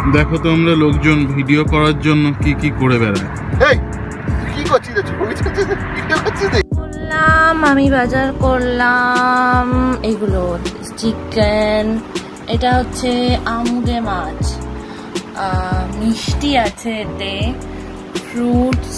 দেখো তো আমরা লোকজন ভিডিও করার জন্য কি কি করে বেড়ায়। এই কি করছিস? ছবি তুলছিস, ভিডিও করছিস? করলাম আমি বাজার করলাম এগুলো চিকেন, এটা হচ্ছে আমুদে মাছ, মিষ্টি আছে এতে, ফ্রুটস,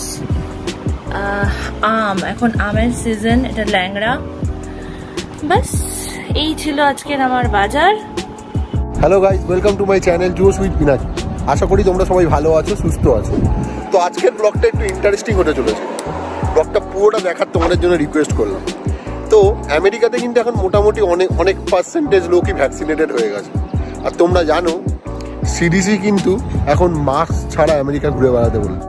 আম, এখন আমের সিজন, এটা ল্যাংড়া। বাস এই ছিল আজকের আমার বাজার। Hello guys, welcome to my channel জোস উইথ পিনাকি। আশা করি তোমরা সবাই ভালো আছো, সুস্থ আছো। তো আজকের ব্লগটা একটু ইন্টারেস্টিং হতে চলেছে। ব্লগটা পুরোটা দেখার তোমাদের জন্য রিকোয়েস্ট করলাম। তো আমেরিকাতে কিন্তু এখন মোটামুটি অনেক পার্সেন্টেজ লোকই ভ্যাকসিনেটেড হয়ে গেছে। আর তোমরা জানো সিডিসি কিন্তু এখন মাস্ক ছাড়া আমেরিকা ঘুরে বেড়াতে বলে।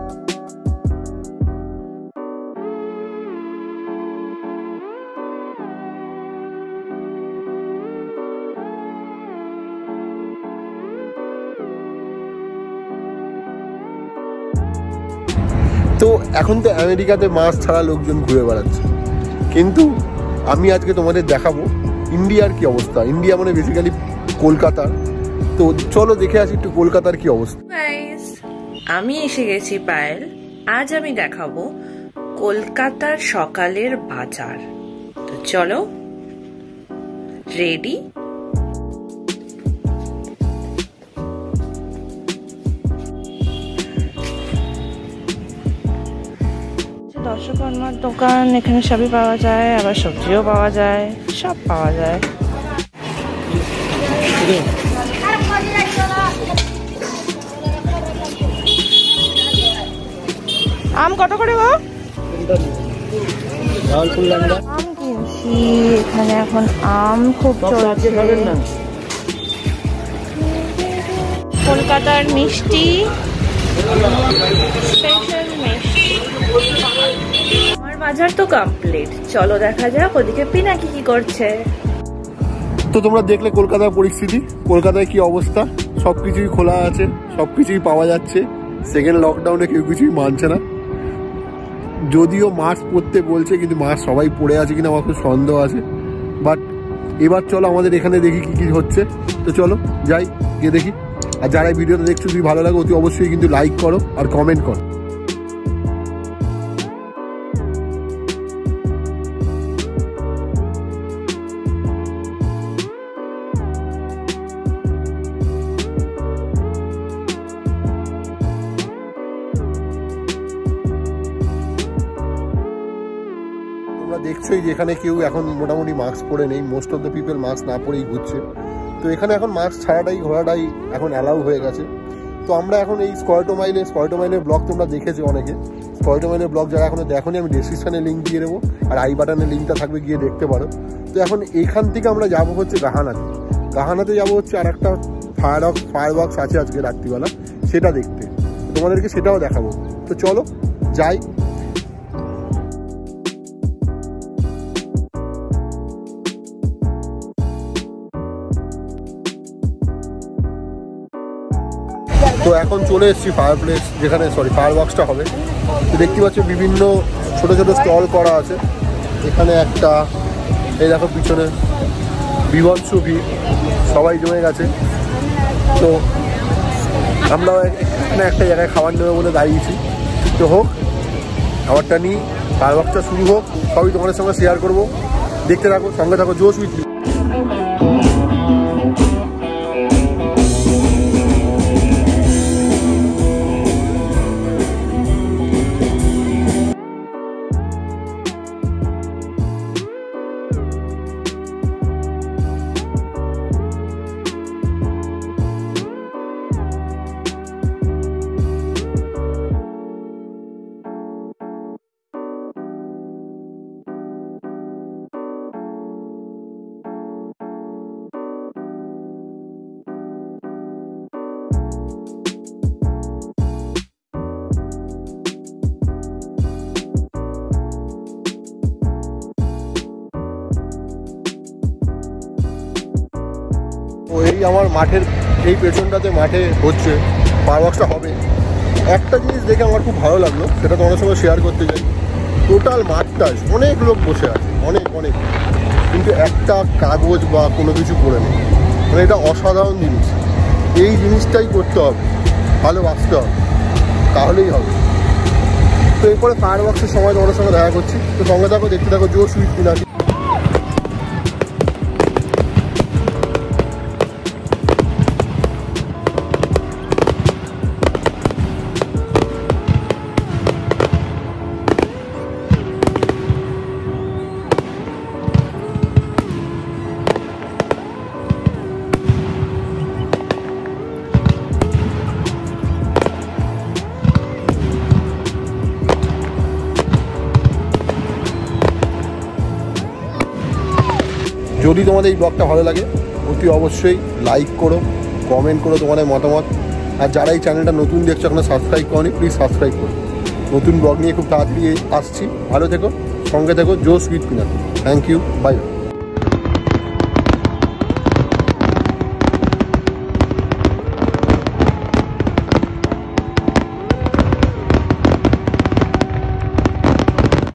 তো এখন তো আমেরিকাতে মাস্ক ছাড়া লোকজন ঘুরে বেড়াচ্ছে, কিন্তু আমি আজকে তোমাদের দেখাবো ইন্ডিয়ার কি অবস্থা। ইন্ডিয়া মানে বেসিক্যালি কলকাতার। তো চলো দেখে আসি একটু কলকাতার কি অবস্থা। আমি এসে গেছি পায়েল। আজ আমি দেখাবো কলকাতার সকালের বাজার। তো চলো, রেডি? দর্শকর্মার দোকান, এখানে সবই পাওয়া যায়, আবার সবজিও পাওয়া যায়, সব পাওয়া যায়। আম কত করে গো? আম কিনছি এখানে, এখন আম খুব চলছে। কলকাতার মিষ্টি, স্পেশাল মিষ্টি। আমার বাজার তো কমপ্লিট, চলো দেখা যাক ওদিকে পিনাকি কি করছে। তো তোমরা দেখলে কলকাতার পরিস্থিতি, কলকাতায় কি অবস্থা। সবকিছুই খোলা আছে, সবকিছুই পাওয়া যাচ্ছে। সেকেন্ড লকডাউনে কেউ কিছুই মানছে না, যদিও মাস্ক পরতে বলছে, কিন্তু মাস্ক সবাই পরে আছে কিনা আমার খুব সন্দেহ আছে। বাট এবার চলো আমাদের এখানে দেখি কি কি হচ্ছে। তো চলো যাই, গিয়ে দেখি। আর যারা ভিডিওটা দেখছো যদি ভালো লাগে অতি অবশ্যই কিন্তু লাইক করো আর কমেন্ট করো। তোমরা দেখছোই যে এখানে কেউ এখন মোটামুটি মাস্ক পরে নেই, most of the people mask না পরেই ঘুরছে। তো এখানে এখন মাস্ক ছাড়াটাই ঘোরাটাই এখন অ্যালাউ হয়ে গেছে। তো আমরা এখন এই স্কয়ারটো মাইলের ব্লগ তোমরা দেখেছো অনেকে। স্কয়ারটো মাইলের ব্লগ যারা এখনো দেখোনি, আমি ডেসক্রিপশনে লিঙ্ক দিয়ে দেবো, আর আই বাটনে লিঙ্কটা থাকবে, গিয়ে দেখতে পারো। তো এখন এইখান থেকে আমরা যাবো হচ্ছে গাহানাতে যাবো হচ্ছে আর একটা ফায়ারওয়ার্কস আছে আজকে রাত্রিবেলা, সেটা দেখতে। তোমাদেরকে সেটাও দেখাবো। তো চলো যাই। তো এখন চলে এসেছি ফায়ারওয়ার্কসটা হবে। তো দেখতে পাচ্ছ বিভিন্ন ছোট ছোট স্টল করা আছে। এখানে একটা, এই দেখো পিছনে বিভৎস ভিড়, সবাই জমে গেছে। তো আমরা এখানে একটা জায়গায় খাবার নেবে বলে দাঁড়িয়েছি। তো হোক, খাবারটা নিই, ফায়ারওয়ার্কসটা শুরু হোক, সবই তোমাদের সঙ্গে শেয়ার করবো। দেখতে থাকো, সঙ্গে থাকো, জোস উইথ মি। এই আমার মাঠের এই পেছনটাতে মাঠে হচ্ছে ফায়ারওয়ার্কসটা হবে। একটা জিনিস দেখে আমার খুব ভালো লাগলো, সেটা তোমাদের সঙ্গে শেয়ার করতে চাই। টোটাল মাঠটায় অনেক লোক বসে আছে, অনেক, কিন্তু একটা কাগজ বা কোনো কিছু পড়ে নেই। মানে এটা অসাধারণ জিনিস। এই জিনিসটাই করতে হবে, ভালোবাসতে হবে, তাহলেই হবে। তো এরপরে ফায়ার ওয়ার্কসের সময় তোমাদের সঙ্গে দেখা করছি। তো সঙ্গে থাকো, দেখতে থাকো জো সুইট পিনাকি। যদি তোমাদের এই ব্লগটা ভালো লাগে অতি অবশ্যই লাইক করো, কমেন্ট করো তোমাদের মতামত। আর যারা এই চ্যানেলটা নতুন দেখছো এখনো সাবস্ক্রাইব করোনি, প্লিজ সাবস্ক্রাইব করো। নতুন ব্লগ নিয়ে খুব তাড়াতাড়ি আসছি। ভালো থেকো, সঙ্গে থেকো জো sweet Pinaki. Thank you, bye by.